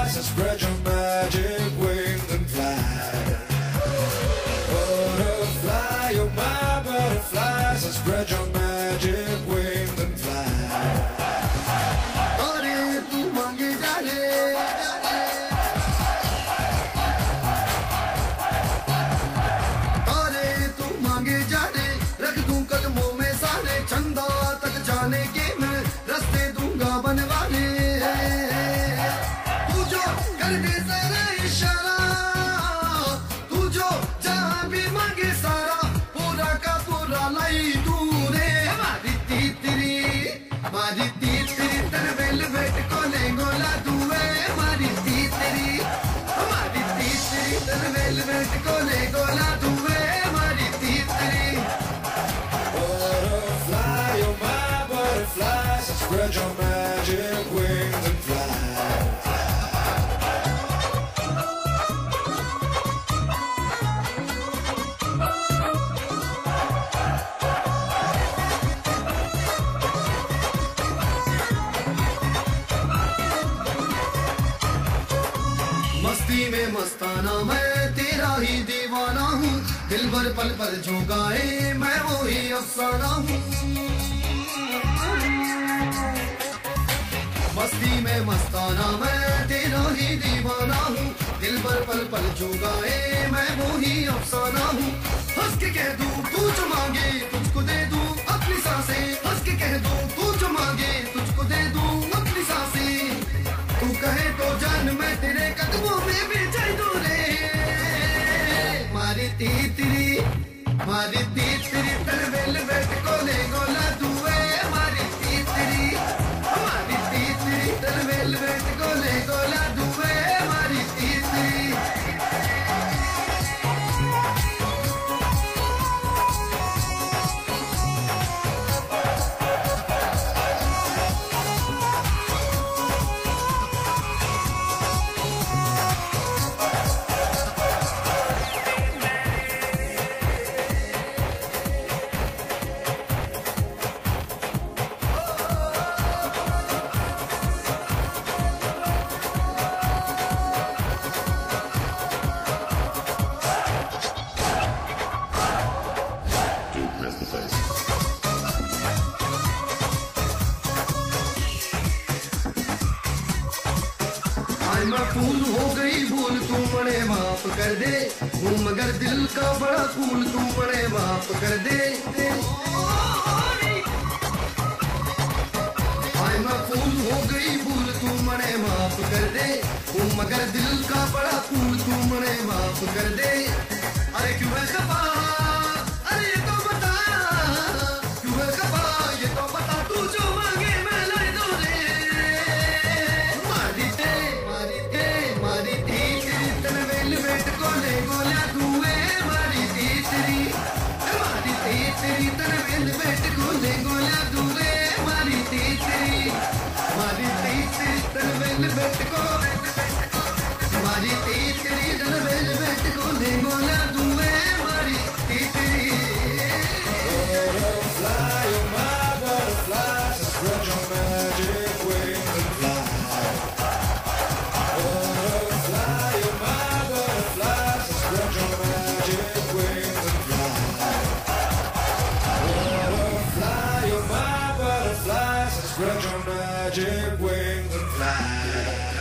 so spread your magic wings and fly. Butterfly, you're my butterfly, so spread your magic wings and fly. अरे तू मांगे जाने, अरे तू मांगे जाने, रख दूं कदमों में सारे, चंदा तक जाने के मैं रास्ते दूंगा बनवाने। तू जो कर दे सारा इशारा, तू जो जहां भी मांगे सारा, पूरा का पूरा लाई तू रे। हमारी तीतरी, हमारी तीतरी तेरे वेलवेट को ले गोला दुए। हमारी तीतरी, हमारी तीतरी तेरे वेलवेट को ले गोला दुए। हमारी तीतरी। Butterfly, you're my butterfly, so spread your magic wings and fly. मस्ती में मस्ताना मैं तेरा ही दीवाना हूँ, दिल भर पल पल जो गाए मैं वो ही अफसाना हूँ। मस्ती में मस्ताना मैं तेरा ही दीवाना हूँ, दिल भर पल पल जो गाए मैं वो ही अफसाना हूँ। हंस के कह दूँ तू जो मांगे तुझको दे दूँ अपनी सांसें, हंस के कह दूँ तू जो मांगे तुझको दे दूँ अपनी सांसें। तू कहे तो जान मैं तेरे कदमों में भी जाई दूं रे। मारी तीतरी, मारी तीतरी तेरे वेलवेट को ले गोला दुए। मारी तीतरी, हमारी तीतरी तेरे वेलवेट को ले गोला दुए। मारी तीतरी। मैं फूल हो गई भूल तू बड़े माफ कर दे, हूँ मगर दिल का बड़ा फूल तू बड़े माफ कर दे। हाय मैं फूल हो गई भूल तू बड़े माफ कर दे, हूँ मगर दिल का बड़ा फूल तू बड़े माफ कर दे। अरे क्यों है खफा, अरे ये तो बता, क्यों है खफा ये तो बता, तू जो मांगे मैं ला दूं रे। मारी ते, मारी ते, मारी तीतरी तेरे वेलवेट को ले गोला दुए। मारी तीतरी, मारी तीतरी तेरे वेलवेट को ले गोला दुए। मारी तीतरी, मारी तीतरी तेरे वेलवेट को, मारी तीतरी तेरे वेलवेट को ले गोला दुए। मारी तीतरी। Butterfly, you're my butterfly, so spread your magic wings and fly. Butterfly, you're my butterfly, so spread your magic wings and fly. Butterfly, you're my butterfly, so spread your magic wings and fly.